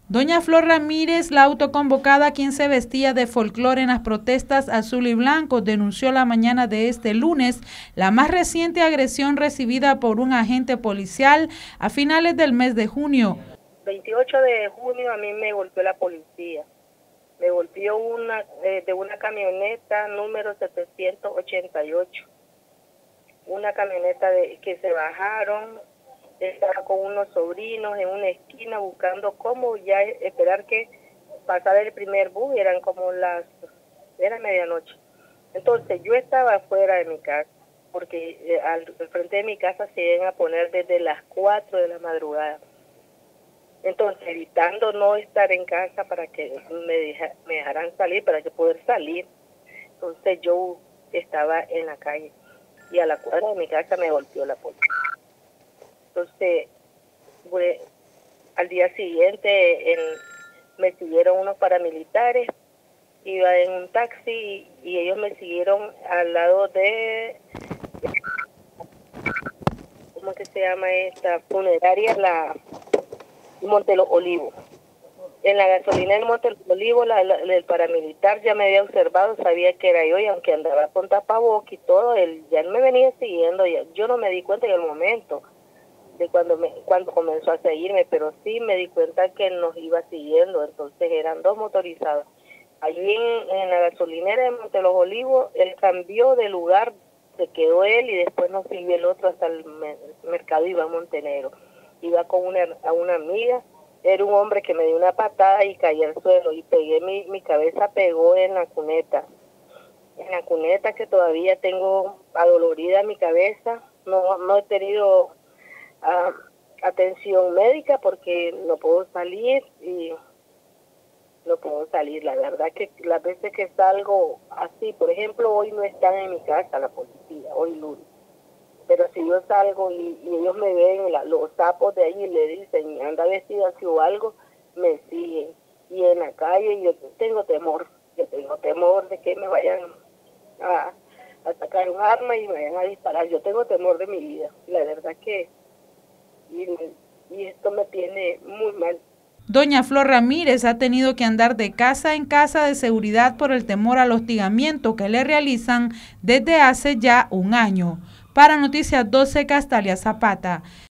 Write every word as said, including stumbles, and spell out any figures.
Doña Flor Ramírez, la autoconvocada quien se vestía de folclore en las protestas azul y blanco, denunció la mañana de este lunes la más reciente agresión recibida por un agente policial a finales del mes de junio. veintiocho de junio a mí me golpeó la policía. Me golpeó una eh, de una camioneta número setecientos ochenta y ocho. Una camioneta de, que se bajaron. Estaba con unos sobrinos en una esquina buscando cómo ya esperar que pasara el primer bus, eran como las, era medianoche. Entonces yo estaba afuera de mi casa, porque eh, al, al frente de mi casa se iban a poner desde las cuatro de la madrugada. Entonces evitando no estar en casa para que me, deja, me dejaran salir, para que poder salir. Entonces yo estaba en la calle y a la cuadra de mi casa me golpeó la policía. Entonces, pues, al día siguiente en, me siguieron unos paramilitares, iba en un taxi y, y ellos me siguieron al lado de, ¿cómo que se llama esta? Funeraria, la Monte Los Olivos. En la gasolina del Monte Los Olivos, la, la, el paramilitar ya me había observado, sabía que era yo y aunque andaba con tapabocas y todo, él ya me venía siguiendo, ya, yo no me di cuenta en el momento de cuando me, cuando comenzó a seguirme, pero sí me di cuenta que nos iba siguiendo. Entonces eran dos motorizados. Allí en, en la gasolinera de Monte Los Olivos, él cambió de lugar, se quedó él y después nos siguió el otro hasta el mercado Iván Montenegro. Iba con una, a una amiga, era un hombre que me dio una patada y caí al suelo y pegué mi, mi cabeza pegó en la cuneta, en la cuneta que todavía tengo adolorida mi cabeza. No, no he tenido Uh, atención médica porque no puedo salir y no puedo salir. La verdad que las veces que salgo así, por ejemplo, hoy no están en mi casa la policía, hoy lunes, pero si yo salgo y, y ellos me ven, la, los sapos de ahí y le dicen, anda vestida así o algo, me siguen. Y en la calle yo tengo temor, yo tengo temor de que me vayan a, a sacar un arma y me vayan a disparar. Yo tengo temor de mi vida, la verdad que Y, y esto me tiene muy mal. Doña Flor Ramírez ha tenido que andar de casa en casa de seguridad por el temor al hostigamiento que le realizan desde hace ya un año. Para Noticias doce, Castalia Zapata.